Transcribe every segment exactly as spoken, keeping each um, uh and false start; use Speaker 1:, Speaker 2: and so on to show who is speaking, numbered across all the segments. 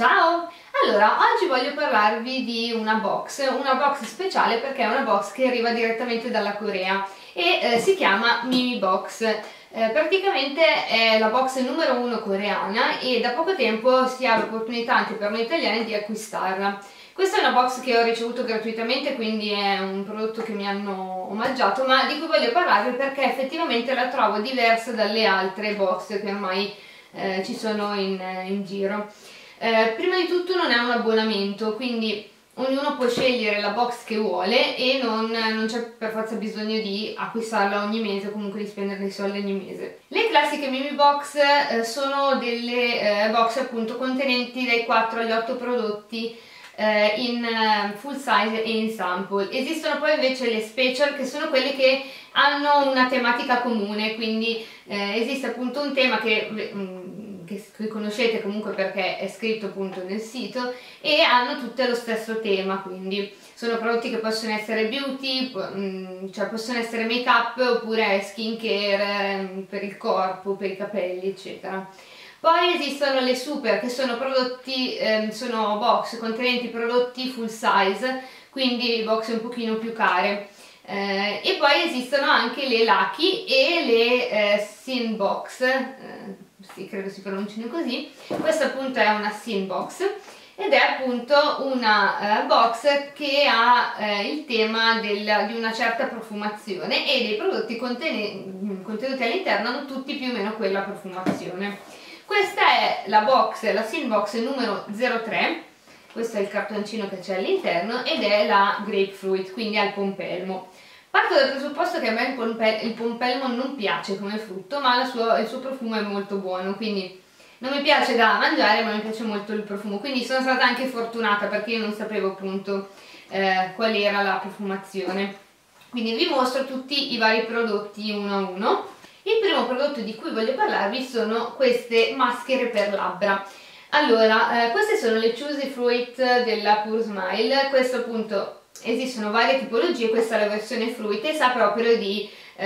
Speaker 1: ciao! Allora, oggi voglio parlarvi di una box, una box speciale perché è una box che arriva direttamente dalla Corea e eh, si chiama Mimi Box. Eh, praticamente è la box numero uno coreana e da poco tempo si ha l'opportunità anche per noi italiani di acquistarla. Questa è una box che ho ricevuto gratuitamente, quindi è un prodotto che mi hanno omaggiato, ma di cui voglio parlarvi perché effettivamente la trovo diversa dalle altre box che ormai eh, ci sono in, in giro. Eh, prima di tutto non è un abbonamento, quindi ognuno può scegliere la box che vuole e non, non c'è per forza bisogno di acquistarla ogni mese o comunque di spendere dei soldi ogni mese. Le classiche Mimi Box eh, sono delle eh, box appunto contenenti dai quattro agli otto prodotti eh, in eh, full size e in sample. Esistono poi invece le special, che sono quelle che hanno una tematica comune, quindi eh, esiste appunto un tema che... Mm, che conoscete comunque perché è scritto appunto nel sito e hanno tutte lo stesso tema, quindi sono prodotti che possono essere beauty, cioè possono essere make up oppure skin care per il corpo, per i capelli eccetera. Poi esistono le super, che sono prodotti, eh, sono box contenenti prodotti full size, quindi box un pochino più care. Eh, e poi esistono anche le Lucky e le eh, Sin Box, eh, sì, credo si pronuncino così. Questa appunto è una Sin Box ed è appunto una eh, box che ha eh, il tema del, di una certa profumazione e dei prodotti contenuti all'interno hanno tutti più o meno quella profumazione. Questa è la box, la Sin Box numero zero tre. Questo è il cartoncino che c'è all'interno ed è la grapefruit, quindi al pompelmo. Parto dal presupposto che a me il, pompel il pompelmo non piace come frutto, ma il suo, il suo profumo è molto buono, quindi non mi piace da mangiare, ma mi piace molto il profumo. Quindi sono stata anche fortunata perché io non sapevo appunto eh, qual era la profumazione. Quindi vi mostro tutti i vari prodotti uno a uno. Il primo prodotto di cui voglio parlarvi sono queste maschere per labbra. Allora, eh, queste sono le Choosy Fruit della Pure Smile. Questo appunto esistono varie tipologie, questa è la versione fruit e sa proprio di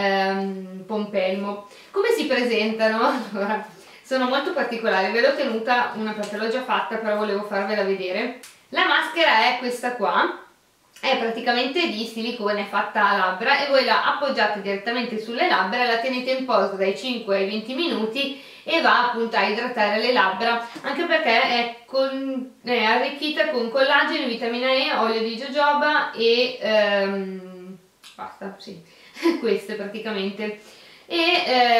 Speaker 1: ehm, pompelmo. Come si presentano? Allora, sono molto particolari, ve l'ho tenuta una perché l'ho già fatta, però volevo farvela vedere. La maschera è questa qua, è praticamente di silicone fatta a labbra e voi la appoggiate direttamente sulle labbra e la tenete in posa dai cinque ai venti minuti e va appunto a idratare le labbra, anche perché è, con, è arricchita con collagene, vitamina E, olio di jojoba e ehm, basta, sì, queste praticamente. E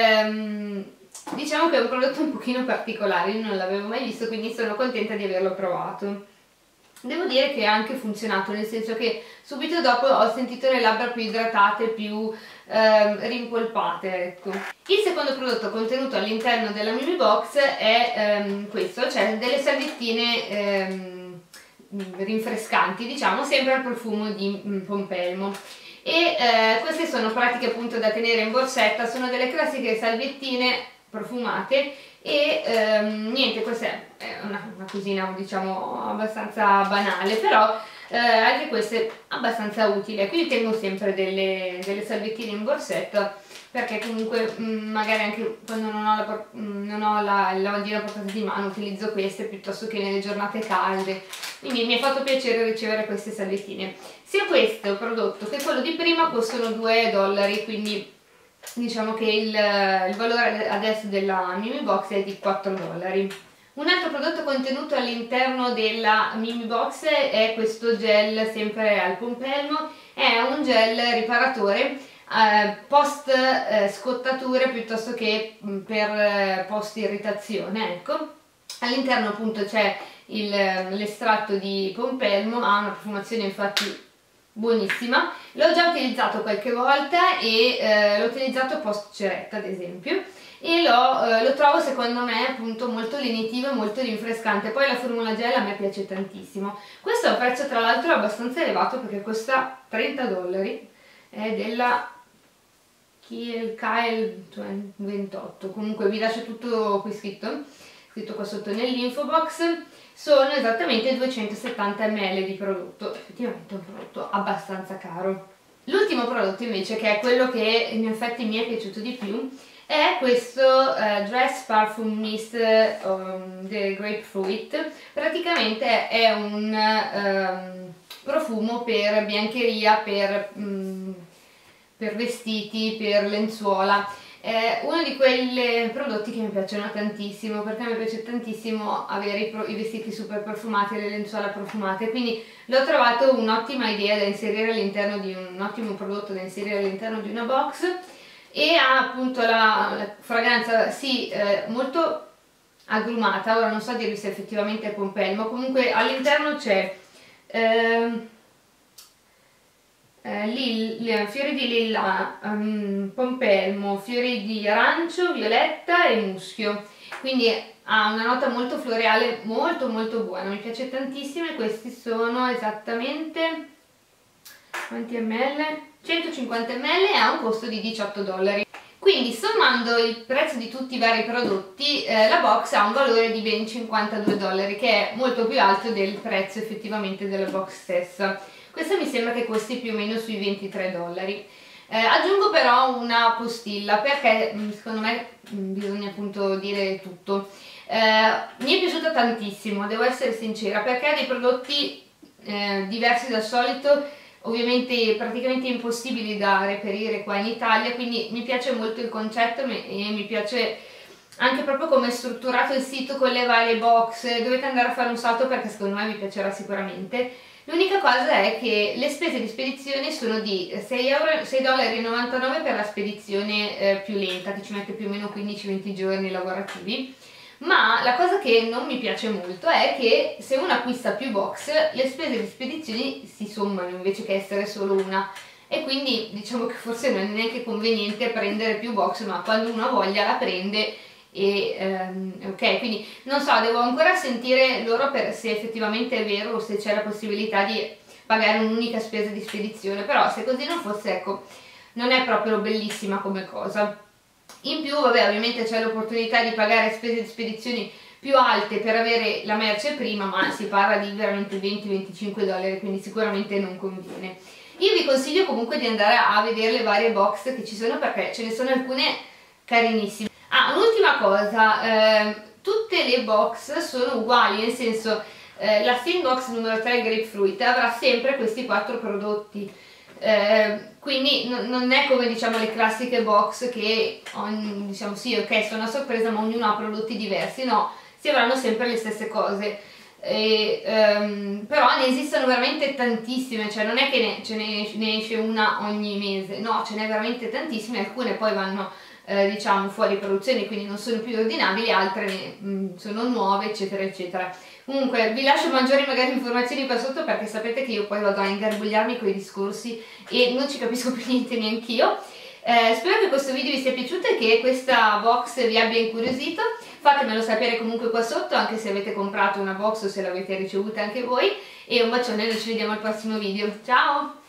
Speaker 1: ehm, diciamo che è un prodotto un pochino particolare, io non l'avevo mai visto, quindi sono contenta di averlo provato. Devo dire che ha anche funzionato, nel senso che subito dopo ho sentito le labbra più idratate, più ehm, rimpolpate, ecco. Il secondo prodotto contenuto all'interno della Mimi Box è ehm, questo, cioè delle salviettine ehm, rinfrescanti, diciamo, sempre al profumo di mm, pompelmo. E eh, queste sono pratiche appunto da tenere in borsetta, sono delle classiche salviettine profumate e ehm, niente, questa è una, una cosina diciamo abbastanza banale, però eh, anche questa è abbastanza utile. Quindi tengo sempre delle, delle salviettine in borsetta perché comunque mh, magari anche quando non ho, la, mh, non ho la, il lavandino a portata di mano utilizzo queste piuttosto che nelle giornate calde, quindi mi è fatto piacere ricevere queste salviettine. Sia questo prodotto che quello di prima costano due dollari, quindi diciamo che il, il valore adesso della Mimi Box è di quattro dollari. Un altro prodotto contenuto all'interno della Mimi Box è questo gel sempre al pompelmo, è un gel riparatore eh, post eh, scottature piuttosto che per eh, post irritazione, ecco. All'interno appunto c'è l'estratto di pompelmo, ha una profumazione infatti buonissima, l'ho già utilizzato qualche volta e eh, l'ho utilizzato post ceretta ad esempio e lo, eh, lo trovo secondo me appunto molto lenitivo e molto rinfrescante. Poi la formula gel a me piace tantissimo. Questo è un prezzo tra l'altro abbastanza elevato perché costa trenta dollari, è della Kiehl ventotto, comunque vi lascio tutto qui scritto, scritto qua sotto nell'info box. Sono esattamente duecentosettanta millilitri di prodotto, effettivamente è un prodotto abbastanza caro. L'ultimo prodotto invece, che è quello che in effetti mi è piaciuto di più, è questo uh, Dress Parfum Mist um, del Grapefruit. Praticamente è un um, profumo per biancheria, per, um, per vestiti, per lenzuola. È uno di quei prodotti che mi piacciono tantissimo, perché mi piace tantissimo avere i, i vestiti super profumati e le lenzuola profumate, quindi l'ho trovato un'ottima idea da inserire all'interno di un, un ottimo prodotto da inserire all'interno di una box. E ha appunto la, la fragranza sì eh, molto agrumata. Ora non so dirvi se effettivamente è pompelmo, comunque all'interno c'è eh, eh, fiori di lilla, um, pompelmo, fiori di arancio, violetta e muschio, quindi ha una nota molto floreale, molto molto buona, mi piace tantissimo. E questi sono esattamente quanti ml? centocinquanta millilitri e ha un costo di diciotto dollari. Quindi sommando il prezzo di tutti i vari prodotti eh, la box ha un valore di ben cinquantadue dollari, che è molto più alto del prezzo effettivamente della box stessa. Questa mi sembra che costi più o meno sui ventitré dollari. Eh, aggiungo però una postilla, perché secondo me bisogna appunto dire tutto. Eh, mi è piaciuta tantissimo, devo essere sincera, perché ha dei prodotti eh, diversi dal solito, ovviamente praticamente impossibili da reperire qua in Italia, quindi mi piace molto il concetto e mi piace anche proprio come è strutturato il sito con le varie box. Dovete andare a fare un salto perché secondo me vi piacerà sicuramente. L'unica cosa è che le spese di spedizione sono di sei dollari e novantanove per la spedizione eh, più lenta, che ci mette più o meno quindici venti giorni lavorativi. Ma la cosa che non mi piace molto è che se uno acquista più box le spese di spedizione si sommano invece che essere solo una, e quindi diciamo che forse non è neanche conveniente prendere più box, ma quando uno ha voglia la prende e ehm, ok. Quindi non so, devo ancora sentire loro per se effettivamente è vero o se c'è la possibilità di pagare un'unica spesa di spedizione, però se così non fosse, ecco, non è proprio bellissima come cosa. In più, vabbè, ovviamente c'è l'opportunità di pagare spese di spedizioni più alte per avere la merce prima, ma si parla di veramente venti venticinque dollari, quindi sicuramente non conviene. Io vi consiglio comunque di andare a vedere le varie box che ci sono, perché ce ne sono alcune carinissime. Ah, un'ultima cosa, eh, tutte le box sono uguali, nel senso eh, la Steam Box numero tre Grapefruit avrà sempre questi quattro prodotti. Eh, quindi non è come diciamo le classiche box che ogni, diciamo sì ok sono a sorpresa ma ognuno ha prodotti diversi, no, si avranno sempre le stesse cose. E, um, però ne esistono veramente tantissime, cioè non è che ne, ce ne, ne esce una ogni mese, no, ce n'è veramente tantissime. Alcune poi vanno eh, diciamo fuori produzione, quindi non sono più ordinabili, altre mh, sono nuove, eccetera eccetera. Comunque vi lascio maggiori magari informazioni qua sotto, perché sapete che io poi vado a ingarbugliarmi con i discorsi e non ci capisco più niente neanch'io. Eh, spero che questo video vi sia piaciuto e che questa box vi abbia incuriosito. Fatemelo sapere comunque qua sotto, anche se avete comprato una box o se l'avete ricevuta anche voi. E un bacione, noi ci vediamo al prossimo video. Ciao!